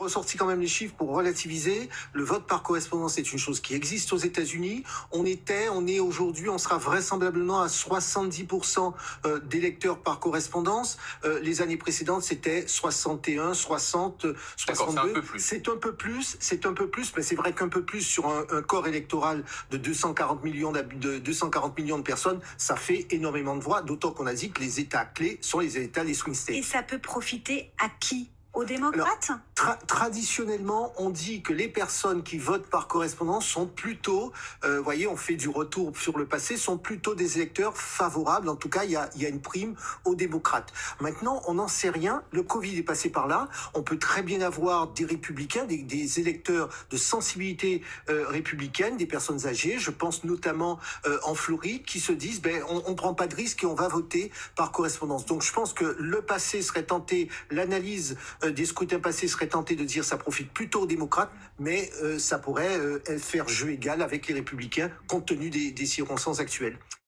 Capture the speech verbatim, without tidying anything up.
ressorti quand même les chiffres pour relativiser. Le vote par correspondance est une chose qui existe aux États-Unis. On était, on est aujourd'hui, on sera vraisemblablement à soixante-dix pour cent euh, d'électeurs par correspondance. Euh, les années précédentes, c'était soixante et un, soixante, soixante-deux. C'est un peu plus, c'est un peu plus, mais c'est vrai qu'un peu plus sur un, un corps électoral de deux cent quarante millions de deux cent quarante millions de personnes, ça fait énormément de voix, d'autant qu'on a dit que les États clés sont les États, les swing states. Et ça peut profiter à qui? Aux démocrates? Alors, tra traditionnellement, on dit que les personnes qui votent par correspondance sont plutôt, euh, vous voyez, on fait du retour sur le passé, sont plutôt des électeurs favorables. En tout cas, il y a, y a une prime aux démocrates. Maintenant, on n'en sait rien. Le Covid est passé par là. On peut très bien avoir des républicains, des, des électeurs de sensibilité euh, républicaine, des personnes âgées. Je pense notamment euh, en Floride, qui se disent, ben, on ne prend pas de risque et on va voter par correspondance. Donc, je pense que le passé serait tenté, l'analyse des scrutins passés serait tenté de dire ça profite plutôt aux démocrates, mais euh, ça pourrait euh, faire jeu égal avec les républicains compte tenu des, des circonstances actuelles.